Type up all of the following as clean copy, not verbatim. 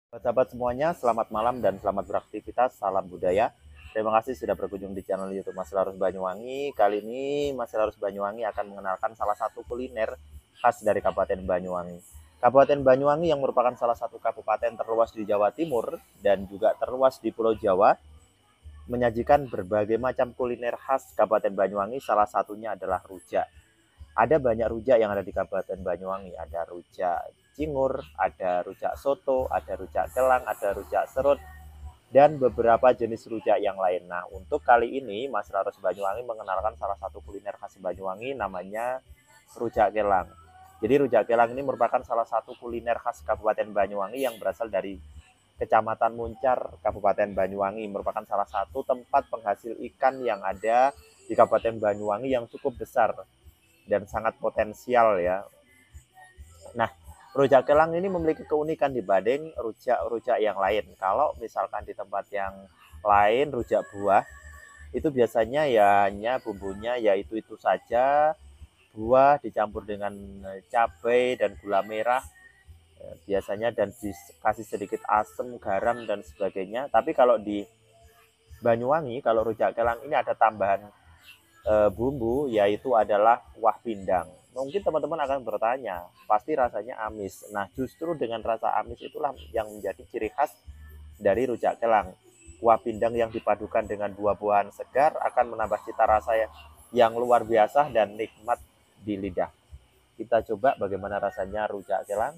Sahabat semuanya, selamat malam dan selamat beraktivitas. Salam budaya. Terima kasih sudah berkunjung di channel YouTube Mas Larus Banyuwangi. Kali ini Mas Larus Banyuwangi akan mengenalkan salah satu kuliner khas dari Kabupaten Banyuwangi. Kabupaten Banyuwangi yang merupakan salah satu kabupaten terluas di Jawa Timur dan juga terluas di Pulau Jawa, menyajikan berbagai macam kuliner khas Kabupaten Banyuwangi. Salah satunya adalah rujak. Ada banyak rujak yang ada di Kabupaten Banyuwangi. Ada rujak cingur, ada rujak soto, ada rujak kelang, ada rujak serut, dan beberapa jenis rujak yang lain. Nah, untuk kali ini Mas Laros Banyuwangi mengenalkan salah satu kuliner khas Banyuwangi, namanya rujak kelang. Jadi rujak kelang ini merupakan salah satu kuliner khas Kabupaten Banyuwangi yang berasal dari Kecamatan Muncar, Kabupaten Banyuwangi, merupakan salah satu tempat penghasil ikan yang ada di Kabupaten Banyuwangi yang cukup besar dan sangat potensial ya. Nah, rujak kelang ini memiliki keunikan dibanding rujak-rujak yang lain. Kalau misalkan di tempat yang lain rujak buah itu biasanya ya hanya bumbunya yaitu itu saja, buah dicampur dengan cabai dan gula merah biasanya, dan dikasih sedikit asam, garam dan sebagainya. Tapi kalau di Banyuwangi, kalau rujak kelang ini ada tambahan bumbu, yaitu adalah kuah pindang. Mungkin teman-teman akan bertanya, pasti rasanya amis. Nah, justru dengan rasa amis itulah yang menjadi ciri khas dari rujak kelang. Kuah pindang yang dipadukan dengan buah-buahan segar akan menambah cita rasa yang luar biasa dan nikmat di lidah. Kita coba bagaimana rasanya rujak kelang.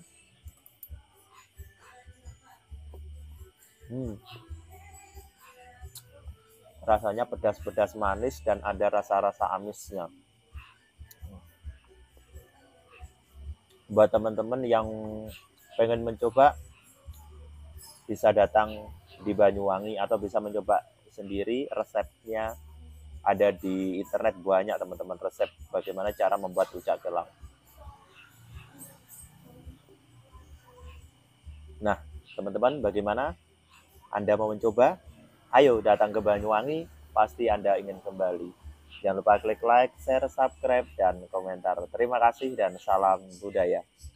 Hmm, rasanya pedas-pedas manis dan ada rasa-rasa amisnya. Buat teman-teman yang pengen mencoba, bisa datang di Banyuwangi atau bisa mencoba sendiri. Resepnya ada di internet, banyak teman-teman resep bagaimana cara membuat rujak kelang. Nah, teman-teman, bagaimana? Anda mau mencoba? Ayo datang ke Banyuwangi, pasti Anda ingin kembali. Jangan lupa klik like, share, subscribe, dan komentar. Terima kasih dan salam budaya.